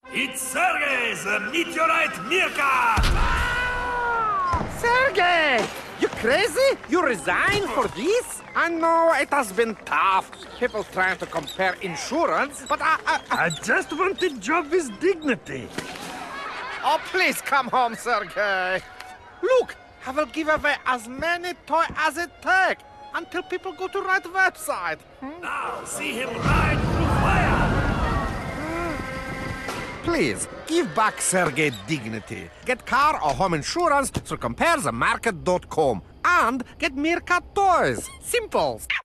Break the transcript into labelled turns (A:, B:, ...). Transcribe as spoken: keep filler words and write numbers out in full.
A: It's Sergei, the meteorite meerkat!
B: Sergei! You crazy? You resign for this? I know it has been tough. People trying to compare insurance, but I... I, I...
A: I just want a job with dignity.
B: Oh, please come home, Sergei. Look, I will give away as many toys as it takes until people go to right website. Hmm?
A: Now see him ride through fire!
B: Please, give back Sergei dignity. Get car or home insurance through compare the market dot com and get Meerkat toys. Simple.